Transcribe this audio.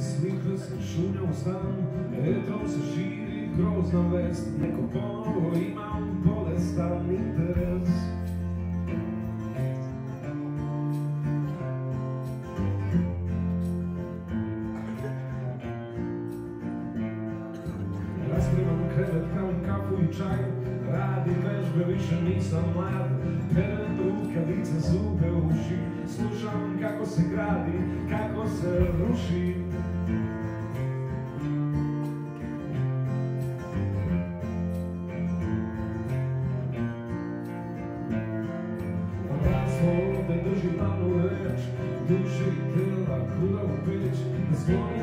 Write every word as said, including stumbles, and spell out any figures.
slika se šunja u stan, etrom se širi grozna vest, neko ponovo ima bolestan interes. Raspremam krevet, kalim kafu i čaj, radim vežbe, više nisam mlad, perem rukavice, zube, uši, slušam kako se gradi, kako se ruši. Ovde drži glavnu reč, duši i tela, kuda u peć, da zvoni